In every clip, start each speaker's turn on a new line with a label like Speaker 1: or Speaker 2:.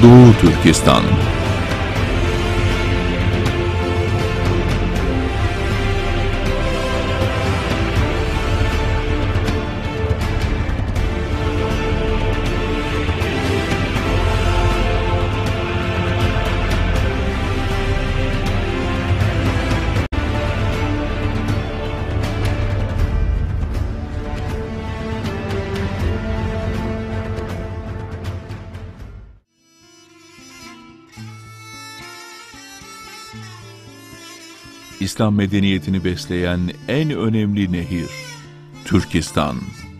Speaker 1: Doğu Türkistan. İslam medeniyetini besleyen en önemli nehir, Türkistan.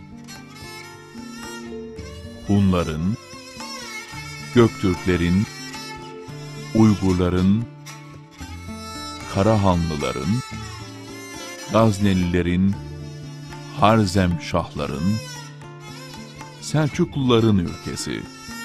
Speaker 1: Hunların, Göktürklerin, Uygurların, Karahanlıların, Gaznelilerin, Harzemşahların, Selçukluların ülkesi.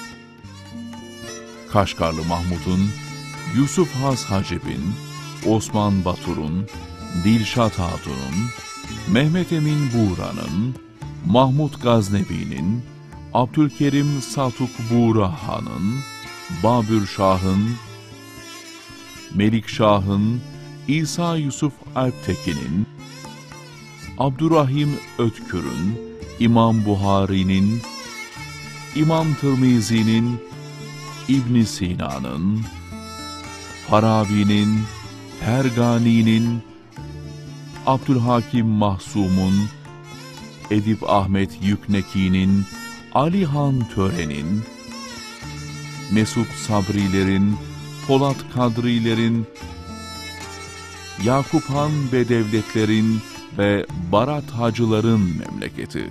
Speaker 1: Kaşgarlı Mahmud'un, Yusuf Has Hacib'in, Osman Batur'un, Dilşat Hatun'un, Mehmet Emin Buğra'nın, Mahmud Gaznevi'nin, Abdülkerim Saltuk Buğra Han'ın, Babür Şah'ın, Melik Şah'ın, İsa Yusuf Alptekin'in, Abdurrahim Ötkür'ün, İmam Buhari'nin, İmam Tirmizi'nin, İbn Sina'nın, Farabi'nin, Fergani'nin, Abdülhakim Mahsum'un, Edip Ahmet Yükneki'nin, Ali Han Tören'in, Mesut Sabri'lerin, Polat Kadri'lerin, Yakup Han Bedevletlerin ve Barat Hacıların memleketi.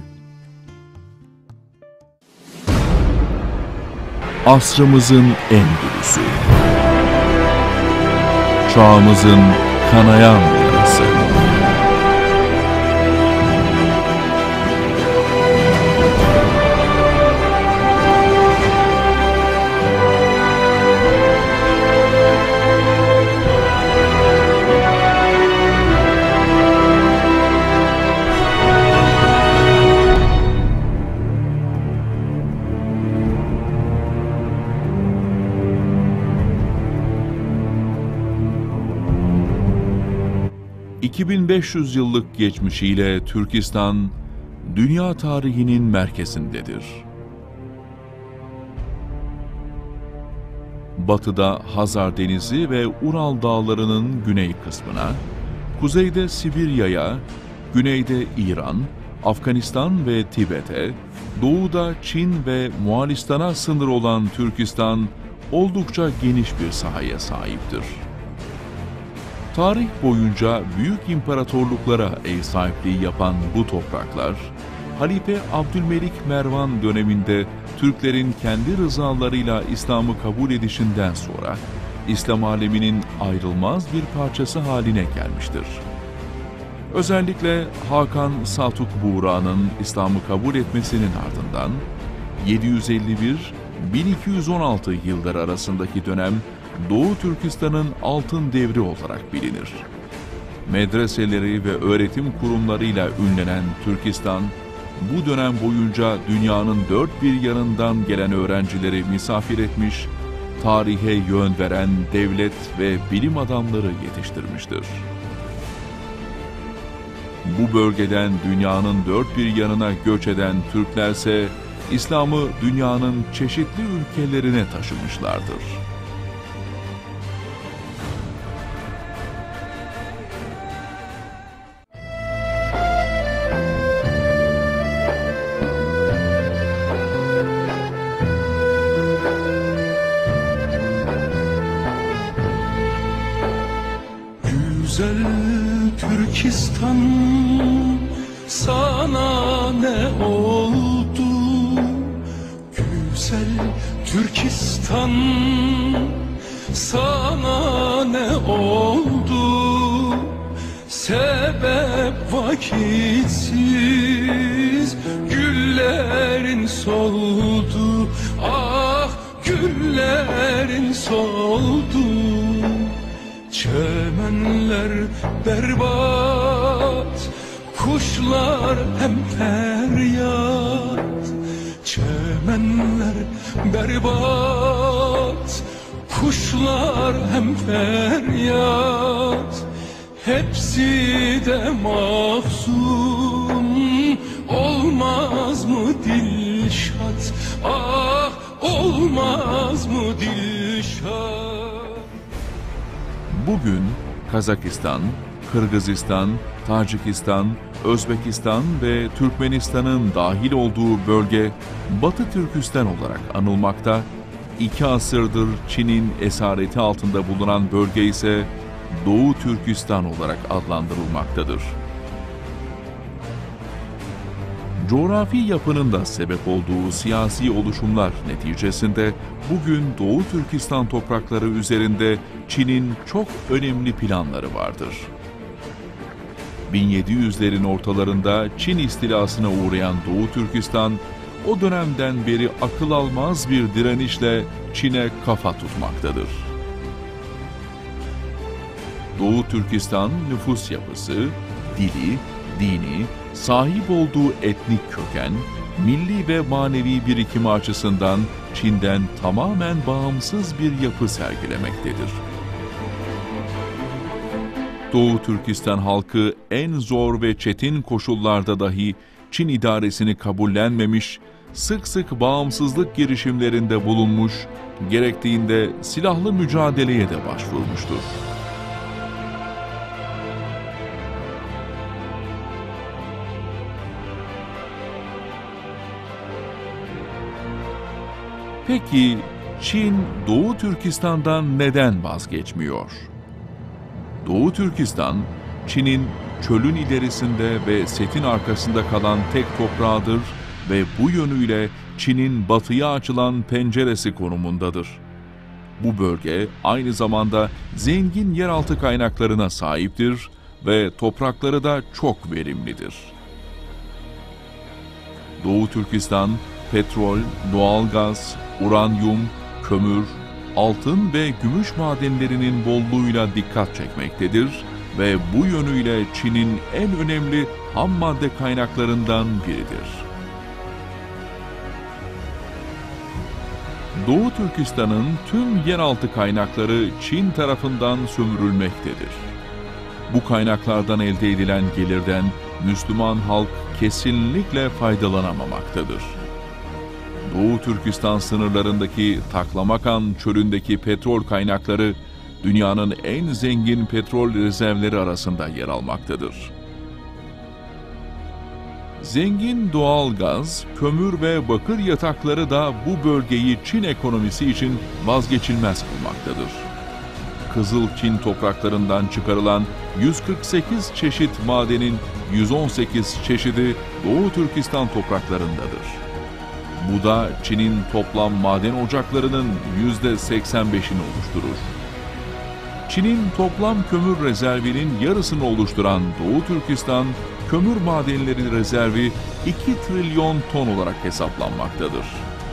Speaker 1: Asrımızın Endülüsü. Çağımızın kanayan yarası. ...2500 yıllık geçmişiyle Türkistan, dünya tarihinin merkezindedir. Batıda Hazar Denizi ve Ural Dağları'nın güney kısmına, kuzeyde Sibirya'ya, güneyde İran, Afganistan ve Tibet'e, doğuda Çin ve Moğolistan'a sınır olan Türkistan, oldukça geniş bir sahaya sahiptir. Tarih boyunca büyük imparatorluklara ev sahipliği yapan bu topraklar, Halife Abdülmelik Mervan döneminde Türklerin kendi rızalarıyla İslam'ı kabul edişinden sonra, İslam aleminin ayrılmaz bir parçası haline gelmiştir. Özellikle Hakan Saltuk Buğra'nın İslam'ı kabul etmesinin ardından, 751-1216 yılları arasındaki dönem, Doğu Türkistan'ın altın devri olarak bilinir. Medreseleri ve öğretim kurumlarıyla ünlenen Türkistan, bu dönem boyunca dünyanın dört bir yanından gelen öğrencileri misafir etmiş, tarihe yön veren devlet ve bilim adamları yetiştirmiştir. Bu bölgeden dünyanın dört bir yanına göç eden Türklerse, İslam'ı dünyanın çeşitli ülkelerine taşımışlardır.
Speaker 2: Güzel Türkistan, sana ne oldu? Güzel Türkistan, sana ne oldu? Sebep vakitsiz güllerin soldu. Ah, güllerin soldu. Çemenler berbat, kuşlar hem feryat. Çemenler berbat, kuşlar hem feryat, hepsi de mahzun. Olmaz mı Dilşat, ah olmaz mı Dilşat?
Speaker 1: Bugün Kazakistan, Kırgızistan, Tacikistan, Özbekistan ve Türkmenistan'ın dahil olduğu bölge Batı Türkistan olarak anılmakta, 2 asırdır Çin'in esareti altında bulunan bölge ise Doğu Türkistan olarak adlandırılmaktadır. Coğrafi yapının da sebep olduğu siyasi oluşumlar neticesinde bugün Doğu Türkistan toprakları üzerinde Çin'in çok önemli planları vardır. 1700'lerin ortalarında Çin istilasına uğrayan Doğu Türkistan, o dönemden beri akıl almaz bir direnişle Çin'e kafa tutmaktadır. Doğu Türkistan nüfus yapısı, dili, dini, sahip olduğu etnik köken, milli ve manevi birikimi açısından Çin'den tamamen bağımsız bir yapı sergilemektedir. Doğu Türkistan halkı en zor ve çetin koşullarda dahi Çin idaresini kabullenmemiş, sık sık bağımsızlık girişimlerinde bulunmuş, gerektiğinde silahlı mücadeleye de başvurmuştur. Peki Çin Doğu Türkistan'dan neden vazgeçmiyor? Doğu Türkistan, Çin'in çölün ilerisinde ve setin arkasında kalan tek toprağıdır ve bu yönüyle Çin'in batıya açılan penceresi konumundadır. Bu bölge aynı zamanda zengin yeraltı kaynaklarına sahiptir ve toprakları da çok verimlidir. Doğu Türkistan, petrol, doğalgaz, uranyum, kömür, altın ve gümüş madenlerinin bolluğuyla dikkat çekmektedir ve bu yönüyle Çin'in en önemli ham madde kaynaklarından biridir. Doğu Türkistan'ın tüm yeraltı kaynakları Çin tarafından sömürülmektedir. Bu kaynaklardan elde edilen gelirden Müslüman halk kesinlikle faydalanamamaktadır. Doğu Türkistan sınırlarındaki Taklamakan çölündeki petrol kaynakları dünyanın en zengin petrol rezervleri arasında yer almaktadır. Zengin doğal gaz, kömür ve bakır yatakları da bu bölgeyi Çin ekonomisi için vazgeçilmez kılmaktadır. Kızıl Çin topraklarından çıkarılan 148 çeşit madenin 118 çeşidi Doğu Türkistan topraklarındadır. Bu da Çin'in toplam maden ocaklarının %85'ini oluşturur. Çin'in toplam kömür rezervinin yarısını oluşturan Doğu Türkistan, kömür madenleri rezervi 2 trilyon ton olarak hesaplanmaktadır.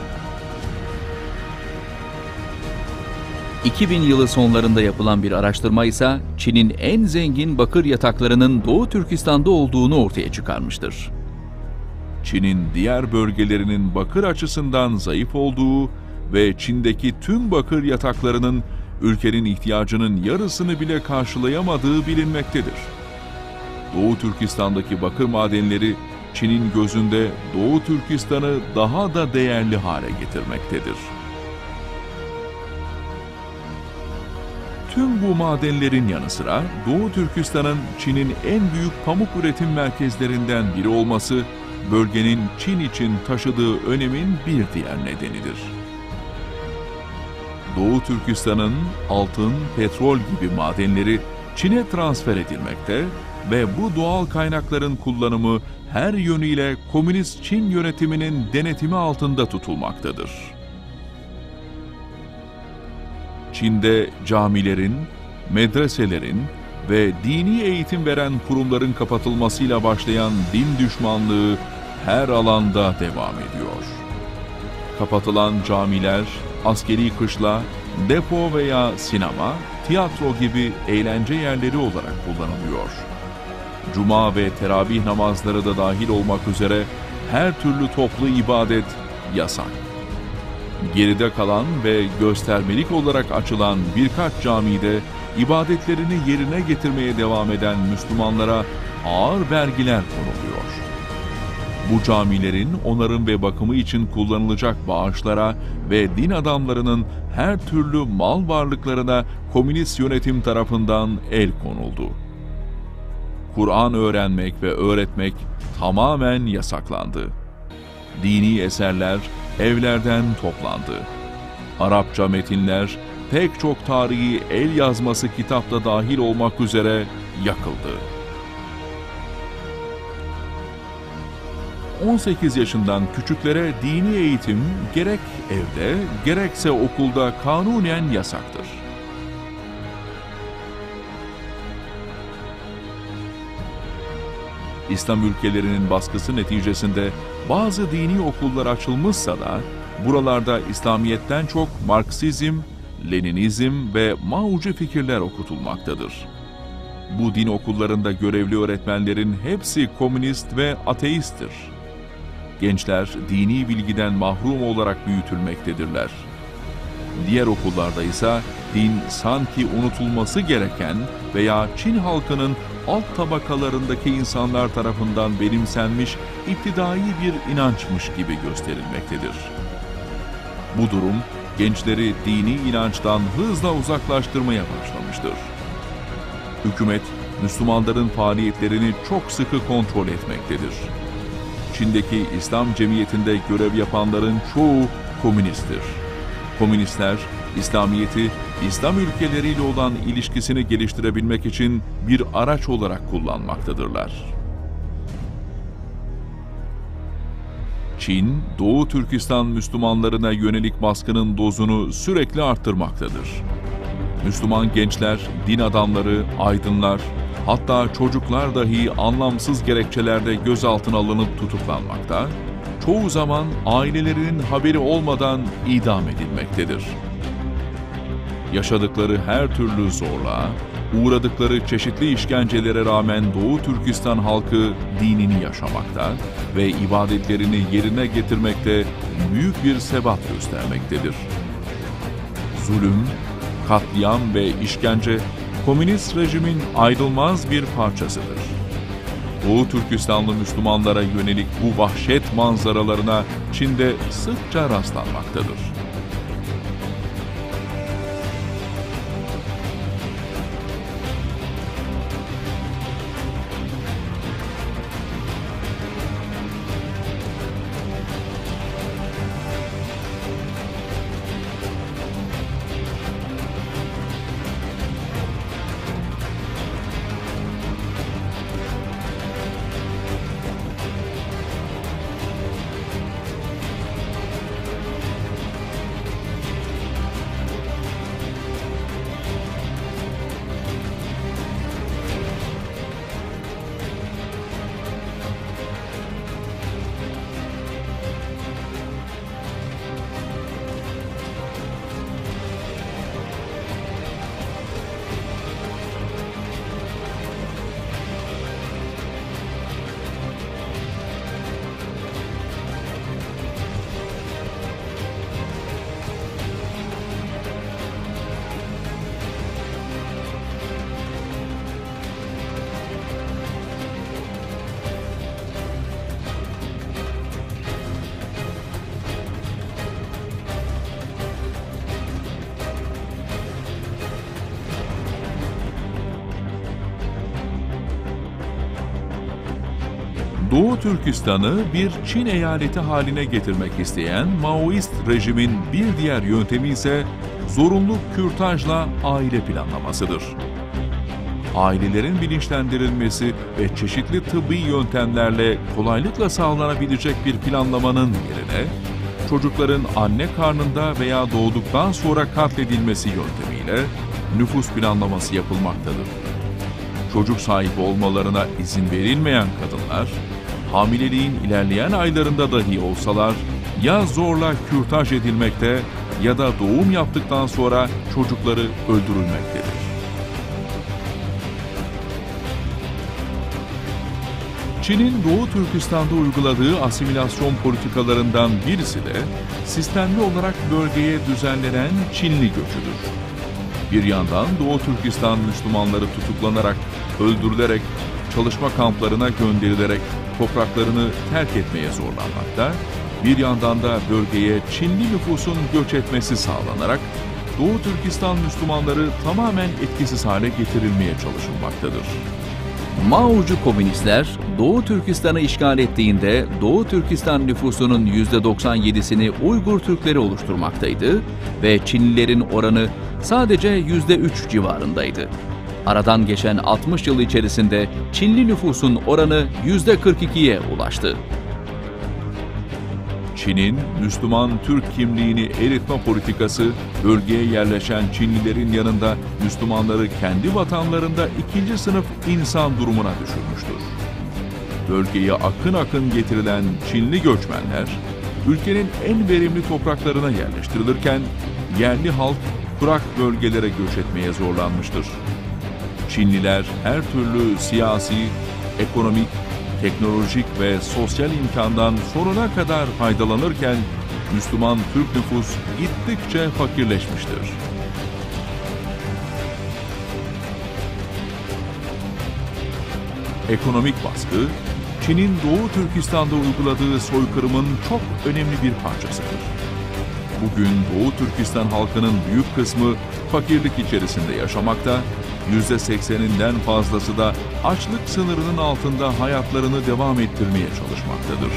Speaker 3: 2000 yılı sonlarında yapılan bir araştırma ise Çin'in en zengin bakır yataklarının Doğu Türkistan'da olduğunu ortaya çıkarmıştır.
Speaker 1: Çin'in diğer bölgelerinin bakır açısından zayıf olduğu ve Çin'deki tüm bakır yataklarının ülkenin ihtiyacının yarısını bile karşılayamadığı bilinmektedir. Doğu Türkistan'daki bakır madenleri Çin'in gözünde Doğu Türkistan'ı daha da değerli hale getirmektedir. Tüm bu madenlerin yanı sıra Doğu Türkistan'ın Çin'in en büyük pamuk üretim merkezlerinden biri olması, bölgenin Çin için taşıdığı önemin bir diğer nedenidir. Doğu Türkistan'ın altın, petrol gibi madenleri Çin'e transfer edilmekte ve bu doğal kaynakların kullanımı her yönüyle Komünist Çin yönetiminin denetimi altında tutulmaktadır. Çin'de camilerin, medreselerin ve dini eğitim veren kurumların kapatılmasıyla başlayan din düşmanlığı her alanda devam ediyor. Kapatılan camiler, askeri kışla, depo veya sinema, tiyatro gibi eğlence yerleri olarak kullanılıyor. Cuma ve teravih namazları da dahil olmak üzere her türlü toplu ibadet yasak. Geride kalan ve göstermelik olarak açılan birkaç camide ibadetlerini yerine getirmeye devam eden Müslümanlara ağır vergiler konuluyor. Bu camilerin onarım ve bakımı için kullanılacak bağışlara ve din adamlarının her türlü mal varlıklarına komünist yönetim tarafından el konuldu. Kur'an öğrenmek ve öğretmek tamamen yasaklandı. Dini eserler evlerden toplandı. Arapça metinler, pek çok tarihi el yazması kitapta dahil olmak üzere yakıldı. 18 yaşından küçüklere dini eğitim gerek evde gerekse okulda kanunen yasaktır. İslam ülkelerinin baskısı neticesinde bazı dini okullar açılmışsa da buralarda İslamiyet'ten çok Marksizm, Leninizm ve Mao'cu fikirler okutulmaktadır. Bu din okullarında görevli öğretmenlerin hepsi komünist ve ateisttir. Gençler dini bilgiden mahrum olarak büyütülmektedirler. Diğer okullarda ise din sanki unutulması gereken veya Çin halkının alt tabakalarındaki insanlar tarafından benimsenmiş iptidai bir inançmış gibi gösterilmektedir. Bu durum gençleri dini inançtan hızla uzaklaştırmaya başlamıştır. Hükümet, Müslümanların faaliyetlerini çok sıkı kontrol etmektedir. Çin'deki İslam cemiyetinde görev yapanların çoğu komünisttir. Komünistler, İslamiyet'i İslam ülkeleriyle olan ilişkisini geliştirebilmek için bir araç olarak kullanmaktadırlar. Çin, Doğu Türkistan Müslümanlarına yönelik baskının dozunu sürekli arttırmaktadır. Müslüman gençler, din adamları, aydınlar, hatta çocuklar dahi anlamsız gerekçelerde gözaltına alınıp tutuklanmakta, çoğu zaman ailelerinin haberi olmadan idam edilmektedir. Yaşadıkları her türlü zorluğa, uğradıkları çeşitli işkencelere rağmen Doğu Türkistan halkı dinini yaşamakta ve ibadetlerini yerine getirmekte büyük bir sebat göstermektedir. Zulüm, katliam ve işkence, komünist rejimin ayrılmaz bir parçasıdır. Doğu Türkistanlı Müslümanlara yönelik bu vahşet manzaralarına Çin'de sıkça rastlanmaktadır. Doğu Türkistan'ı bir Çin eyaleti haline getirmek isteyen Maoist rejimin bir diğer yöntemi ise zorunlu kürtajla aile planlamasıdır. Ailelerin bilinçlendirilmesi ve çeşitli tıbbi yöntemlerle kolaylıkla sağlanabilecek bir planlamanın yerine, çocukların anne karnında veya doğduktan sonra katledilmesi yöntemiyle nüfus planlaması yapılmaktadır. Çocuk sahibi olmalarına izin verilmeyen kadınlar, hamileliğin ilerleyen aylarında dahi olsalar ya zorla kürtaj edilmekte ya da doğum yaptıktan sonra çocukları öldürülmektedir. Çin'in Doğu Türkistan'da uyguladığı asimilasyon politikalarından birisi de sistemli olarak bölgeye düzenlenen Çinli göçüdür. Bir yandan Doğu Türkistan Müslümanları tutuklanarak, öldürülerek, çalışma kamplarına gönderilerek topraklarını terk etmeye zorlanmakta, bir yandan da bölgeye Çinli nüfusun göç etmesi sağlanarak Doğu Türkistan Müslümanları tamamen etkisiz hale getirilmeye çalışılmaktadır.
Speaker 3: Mao'cu komünistler Doğu Türkistan'ı işgal ettiğinde Doğu Türkistan nüfusunun %97'sini Uygur Türkleri oluşturmaktaydı ve Çinlilerin oranı sadece %3 civarındaydı. Aradan geçen 60 yıl içerisinde Çinli nüfusun oranı %42'ye ulaştı.
Speaker 1: Çin'in Müslüman Türk kimliğini eritme politikası, bölgeye yerleşen Çinlilerin yanında Müslümanları kendi vatanlarında ikinci sınıf insan durumuna düşürmüştür. Bölgeye akın akın getirilen Çinli göçmenler, ülkenin en verimli topraklarına yerleştirilirken, yerli halk kurak bölgelere göç etmeye zorlanmıştır. Çinliler her türlü siyasi, ekonomik, teknolojik ve sosyal imkandan sonuna kadar faydalanırken Müslüman Türk nüfus gittikçe fakirleşmiştir. Ekonomik baskı, Çin'in Doğu Türkistan'da uyguladığı soykırımın çok önemli bir parçasıdır. Bugün Doğu Türkistan halkının büyük kısmı fakirlik içerisinde yaşamakta, %80'inden fazlası da açlık sınırının altında hayatlarını devam ettirmeye çalışmaktadır.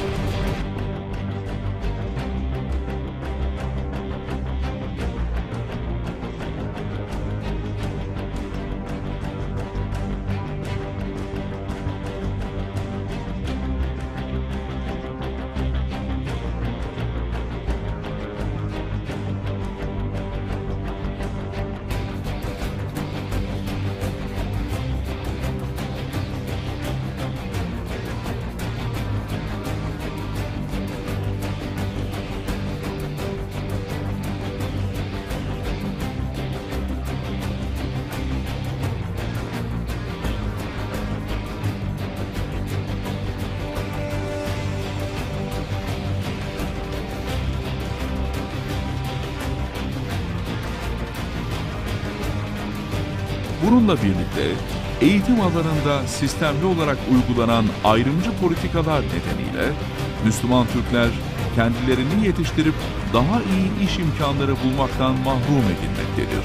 Speaker 1: Bununla birlikte eğitim alanında sistemli olarak uygulanan ayrımcı politikalar nedeniyle Müslüman Türkler kendilerini yetiştirip daha iyi iş imkanları bulmaktan mahrum edilmektedir.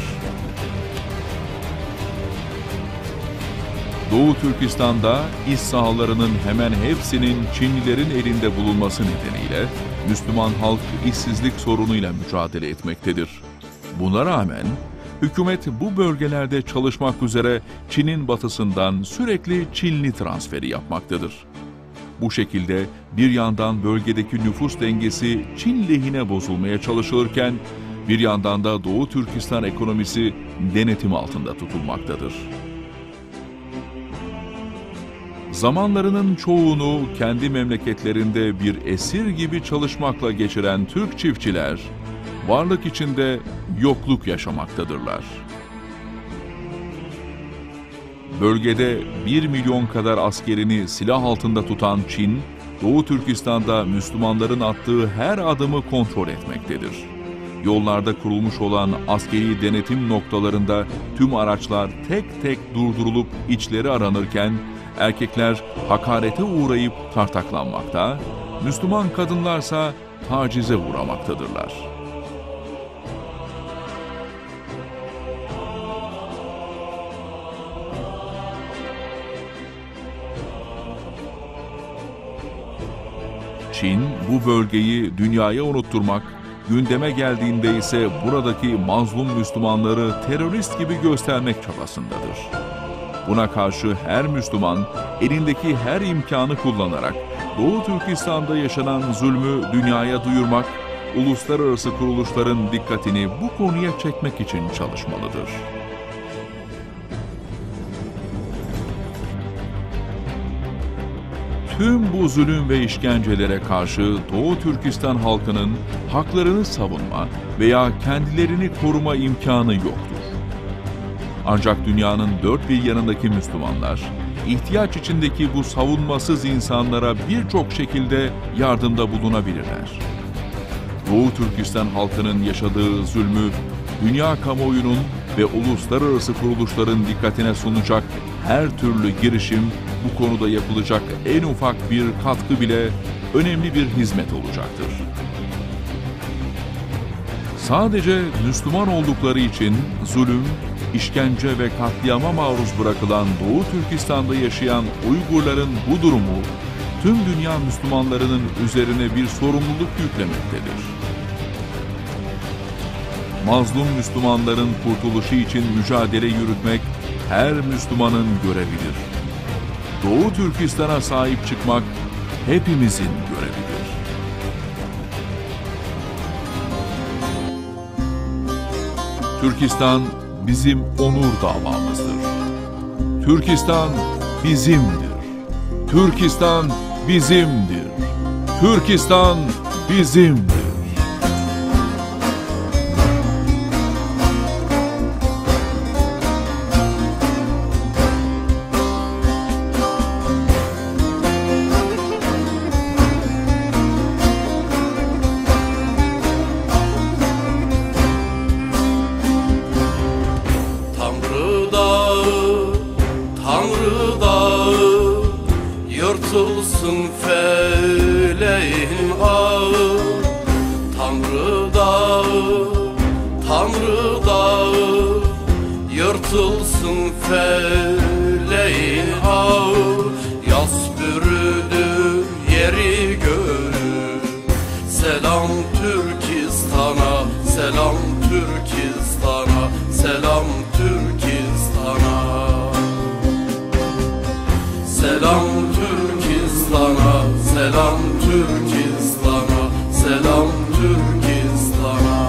Speaker 1: Doğu Türkistan'da iş sahalarının hemen hepsinin Çinlilerin elinde bulunması nedeniyle Müslüman halk işsizlik sorunuyla mücadele etmektedir. Buna rağmen hükümet bu bölgelerde çalışmak üzere Çin'in batısından sürekli Çinli transferi yapmaktadır. Bu şekilde bir yandan bölgedeki nüfus dengesi Çin lehine bozulmaya çalışılırken, bir yandan da Doğu Türkistan ekonomisi denetim altında tutulmaktadır. Zamanlarının çoğunu kendi memleketlerinde bir esir gibi çalışmakla geçiren Türk çiftçiler, varlık içinde yokluk yaşamaktadırlar. Bölgede 1 milyon kadar askerini silah altında tutan Çin, Doğu Türkistan'da Müslümanların attığı her adımı kontrol etmektedir. Yollarda kurulmuş olan askeri denetim noktalarında tüm araçlar tek tek durdurulup içleri aranırken, erkekler hakarete uğrayıp tartaklanmakta, Müslüman kadınlarsa tacize uğramaktadırlar. Çin bu bölgeyi dünyaya unutturmak, gündeme geldiğinde ise buradaki mazlum Müslümanları terörist gibi göstermek çabasındadır. Buna karşı her Müslüman elindeki her imkanı kullanarak Doğu Türkistan'da yaşanan zulmü dünyaya duyurmak, uluslararası kuruluşların dikkatini bu konuya çekmek için çalışmalıdır. Tüm bu zulüm ve işkencelere karşı Doğu Türkistan halkının haklarını savunma veya kendilerini koruma imkanı yoktur. Ancak dünyanın dört bir yanındaki Müslümanlar, ihtiyaç içindeki bu savunmasız insanlara birçok şekilde yardımda bulunabilirler. Doğu Türkistan halkının yaşadığı zulmü dünya kamuoyunun ve uluslararası kuruluşların dikkatine sunacak her türlü girişim bu konuda yapılacak en ufak bir katkı bile önemli bir hizmet olacaktır. Sadece Müslüman oldukları için zulüm, işkence ve katliama maruz bırakılan Doğu Türkistan'da yaşayan Uygurların bu durumu tüm dünya Müslümanlarının üzerine bir sorumluluk yüklemektedir. Mazlum Müslümanların kurtuluşu için mücadele yürütmek her Müslümanın görevidir. Doğu Türkistan'a sahip çıkmak hepimizin görevidir. Türkistan bizim onur davamızdır. Türkistan bizimdir. Türkistan bizimdir. Türkistan bizimdir.
Speaker 2: Tanrı dağı yırtılsın feleğin ağı. Tanrı dağı yırtılsın feleğin ağı. Yas bürüdü yeri göğü. Selam Türkistan'a, selam Türkistan'a, selam Türkistan'a. Selam Türkistan'a, selam Türkistan'a, selam Türkistan'a.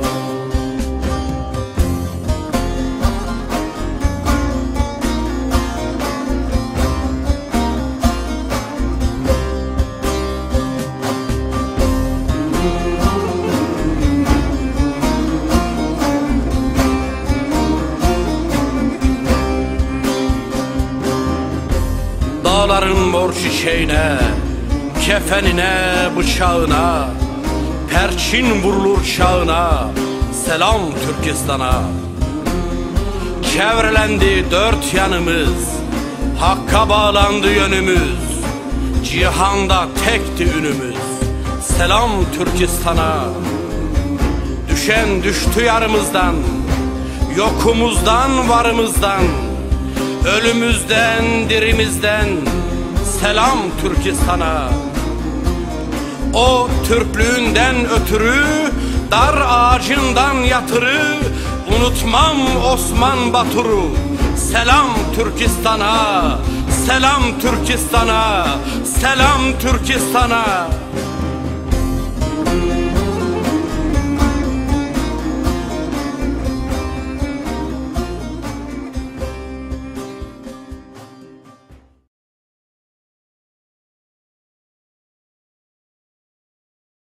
Speaker 2: Dağların mor şişeğine, kefenine, bıçağına, perçin vurulur çağına, selam Türkistan'a. Çevrelendi dört yanımız, Hakka bağlandı yönümüz, cihanda tekti ünümüz, selam Türkistan'a. Düşen düştü yarımızdan, yokumuzdan varımızdan, ölümüzden dirimizden, selam Türkistan'a. O Türklüğünden ötürü dar ağacından yatırı, unutmam Osman Batur'u, selam Türkistan'a. Selam Türkistan'a, selam Türkistan'a.